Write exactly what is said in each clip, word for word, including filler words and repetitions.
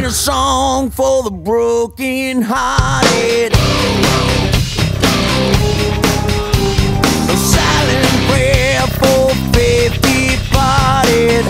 ain't a song for the broken hearted. A silent prayer for faith departed.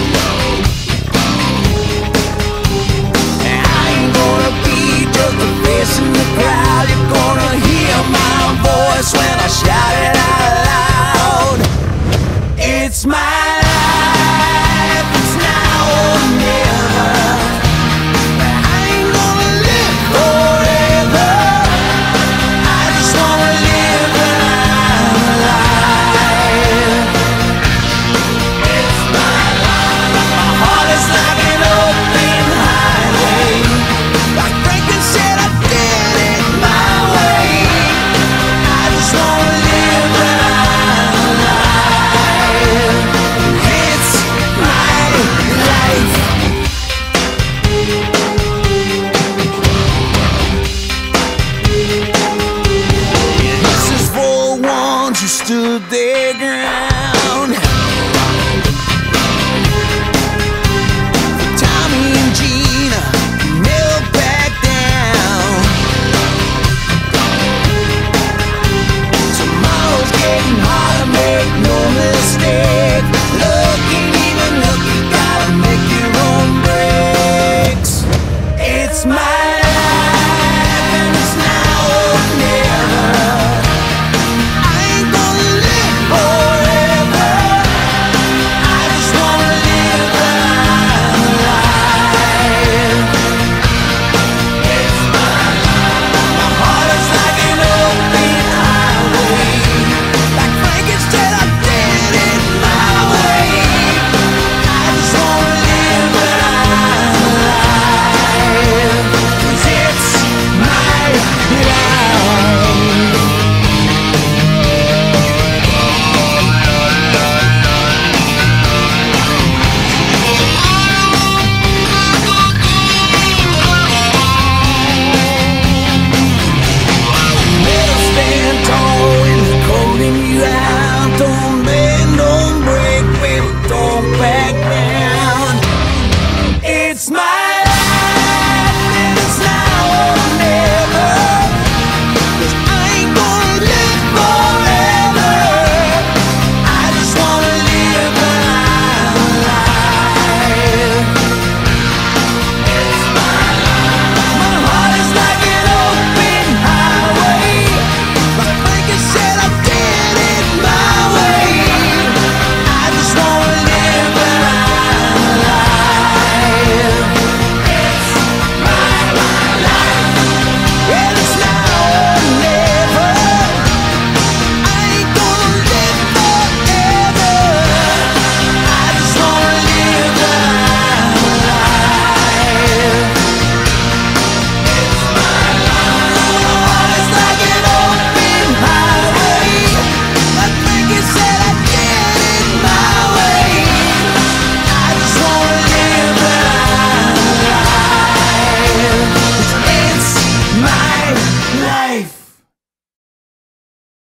And I ain't gonna be just a face in the crowd. You're gonna hear my voice when I shout it out loud. It's my life, it's now or never. I ain't gonna live forever. I just wanna live when I'm alive. It's my life. My heart is like an open highway. Like Franklin said, I did it my way. I just wanna live when I'm alive. It's my life. This is for ones who stood their ground.